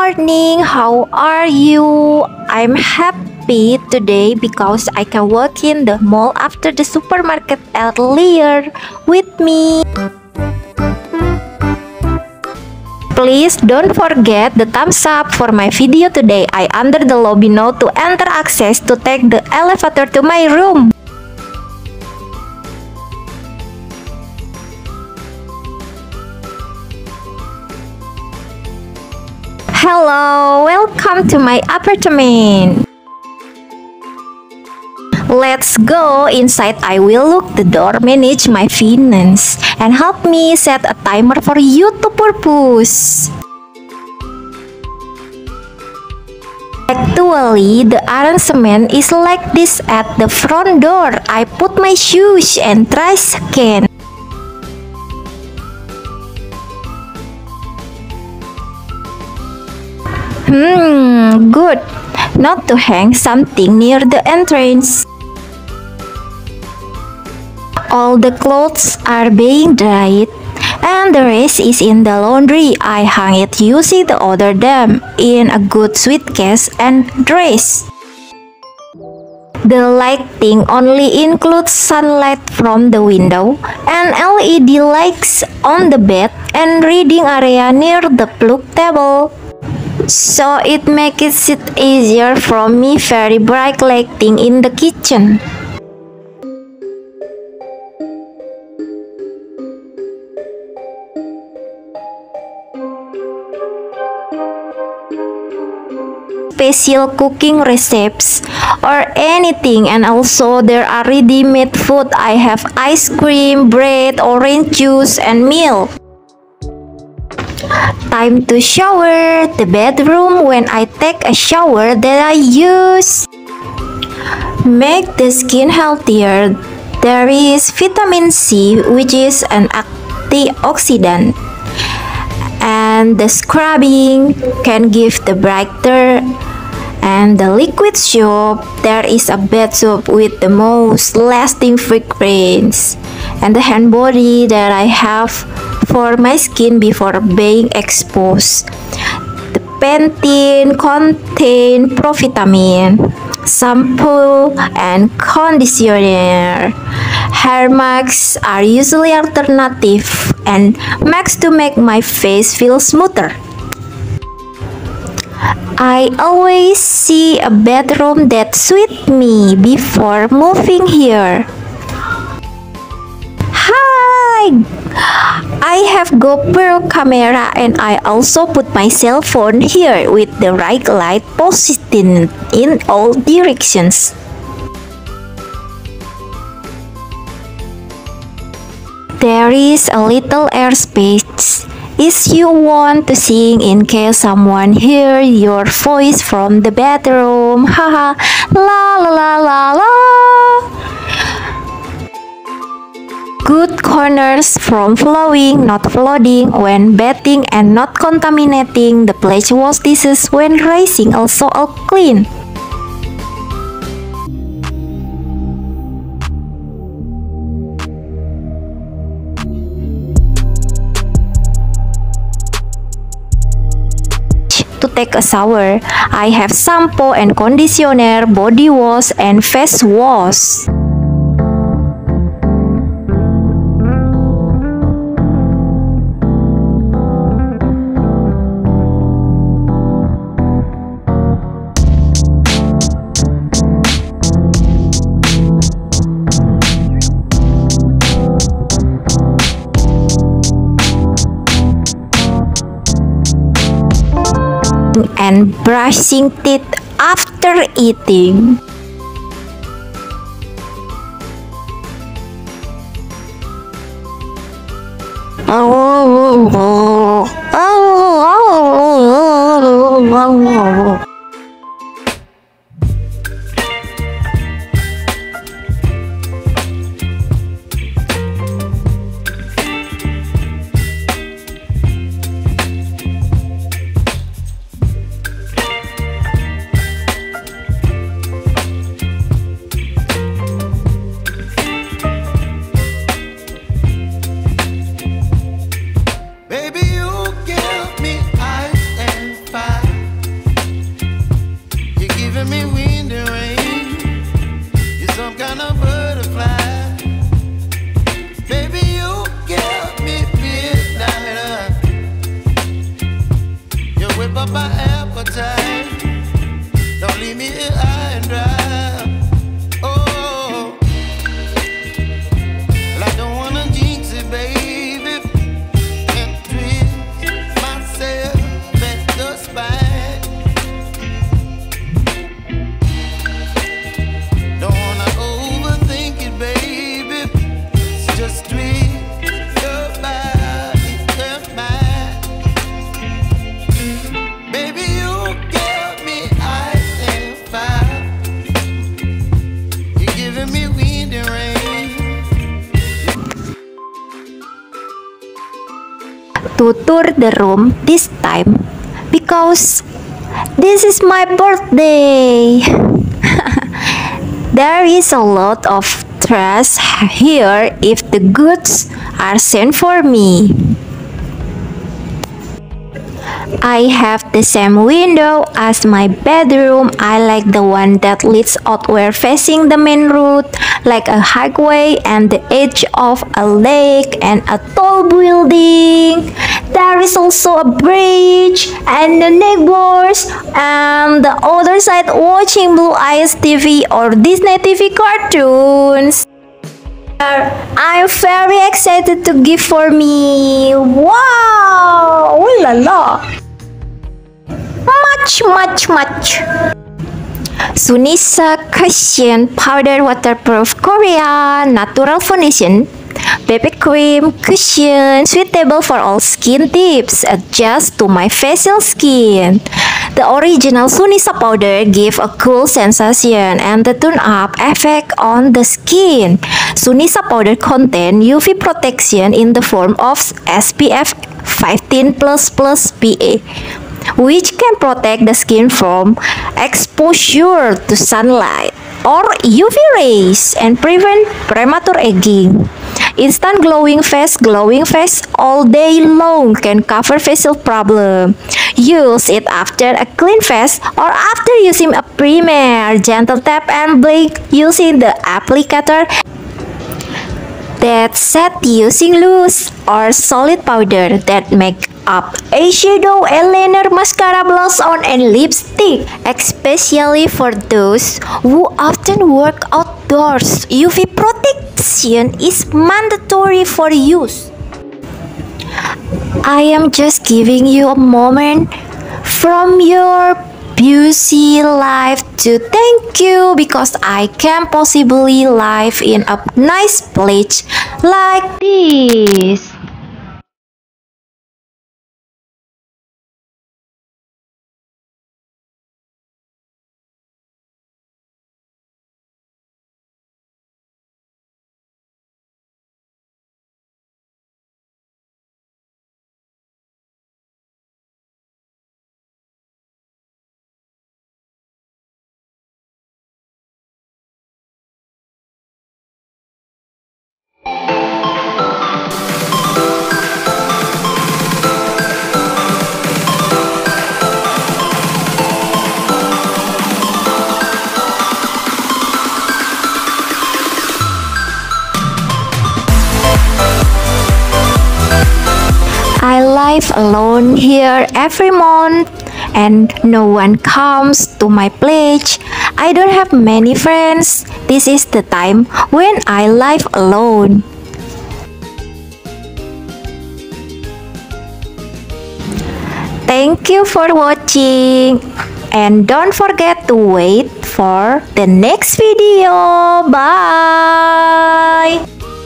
morning, how are you? I'm happy today because I can walk in the mall after the supermarket earlier with me. Please don't forget the thumbs up for my video today. I under the lobby now to enter access to take the elevator to my room. Hello, welcome to my apartment. Let's go inside. I will lock the door, manage my finance, and help me set a timer for YouTube purpose. Actually, the arrangement is like this at the front door. I put my shoes and try scan. Good. Not to hang something near the entrance. All the clothes are being dried, and the rest is in the laundry. I hung it using the other them in a good suitcase and dress. The lighting only includes sunlight from the window and LED lights on the bed and reading area near the plug table. So it makes it easier for me. Very bright lighting in the kitchen. Special cooking recipes or anything, and also there are ready-made food. I have ice cream, bread, orange juice, and milk. Time to shower. The bedroom when I take a shower that I use make the skin healthier. There is vitamin C, which is an antioxidant, and the scrubbing can give the brighter. And the liquid soap, there is a bath soap with the most lasting fragrance, and the hand body that I have for my skin before being exposed. The Pantene contain provitamin, shampoo, and conditioner. Hair masks are usually alternative and masks to make my face feel smoother. I always see a bedroom that suits me before moving here. Hi! I have GoPro camera and I also put my cell phone here with the right light positioned in all directions. There is a little airspace if you want to sing in case someone hear your voice from the bedroom. Haha, la la la la la. Good corners from flowing, not flooding when bathing, and not contaminating the place. Wash dishes when rising, also all clean. To take a shower, I have shampoo and conditioner, body wash, and face wash. And brushing teeth after eating. Baby, you pump up my appetite. Don't leave me here high and dry. Oh, well, I don't wanna jinx it, baby, and twist myself at the spine. Don't wanna overthink it, baby. It's just twist your body and mine. Baby, you give me ice and fire. You're giving me wind and rain. To tour the room this time because this is my birthday. There is a lot of trash here if the goods are sent for me. I have the same window as my bedroom. I like the one that leads outward facing the main road, like a highway and the edge of a lake and a tall building. There is also a bridge and the neighbors and the other side watching Blue Eyes TV or Disney TV cartoons. I'm very excited to give for me. Wow! Ooh la la! Much. Sunisa Cushion Powder Waterproof Korean Natural Foundation BB Cream Cushion suitable for all skin types, adjust to my facial skin. The original Sunisa powder give a cool sensation and the tone-up effect on the skin. Sunisa powder contain UV protection in the form of SPF 15++ PA, which can protect the skin from exposure to sunlight or UV rays and prevent premature aging. Instant glowing face all day long, can cover facial problem. Use it after a clean face or after using a primer. Gentle tap and blink using the applicator. That set using loose or solid powder that make up eyeshadow, eyeliner, mascara, blush on, and lipstick. Especially for those who often work outdoors, UV protection is mandatory for use. I am just giving you a moment from your busy life to thank you because I can possibly live in a nice place like this. I live alone here every month and no one comes to my place. I don't have many friends. This is the time when I live alone. Thank you for watching and don't forget to wait for the next video. Bye!